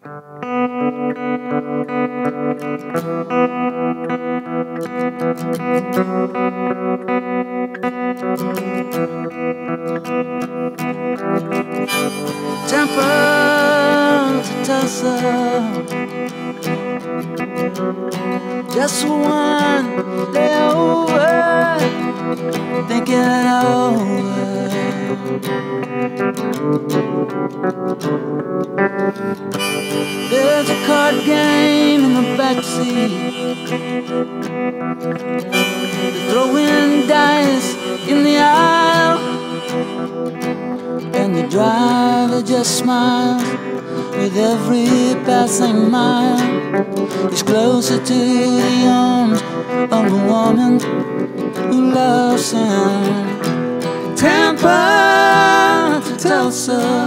Tampa to Tulsa, just one layover, thinking it over. There's a card game in the backseat, throwing dice in the aisle, and the driver just smiles with every passing mile. He's closer to the arms of a woman who loves him. Tampa to Tulsa,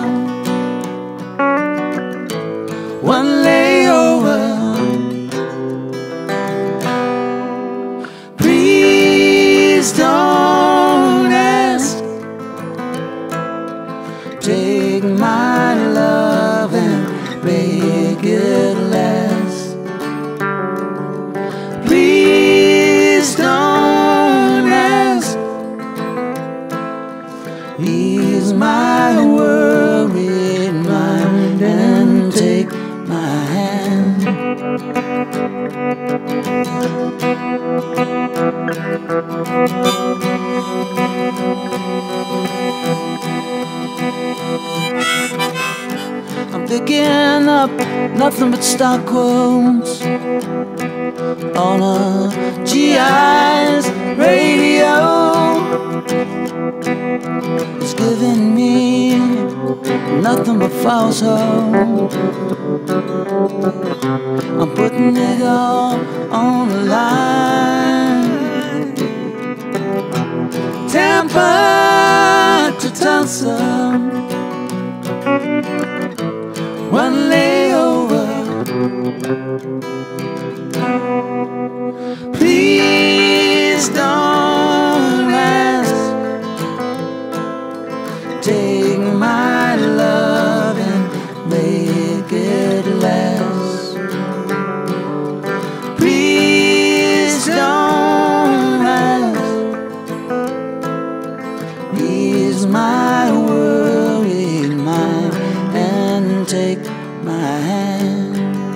one layover. Please don't ask. Take my love and make it last. Please don't ask. Ease my worried mind and take my hand. I'm picking up nothing but stock quotes on a GI's radio. It's giving me nothing but false hope. I'm putting it all on the line. Tampa to Tulsa, one layover. Please don't ask. Take my love and make it last. Please don't ask. Ease my worried mind and take my hand.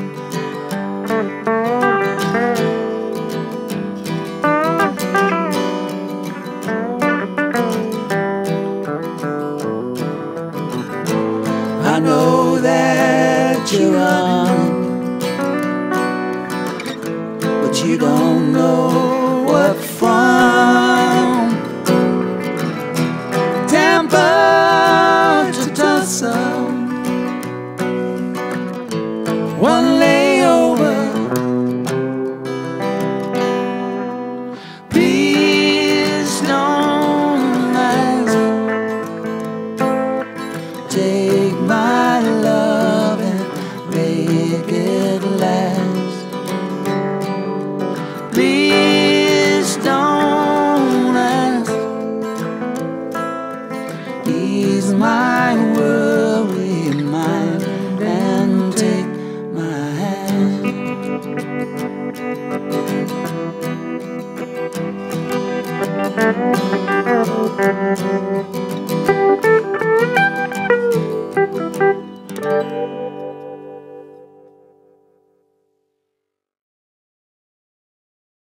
I know that you're running, but you don't know what from. Tampa to Tulsa, one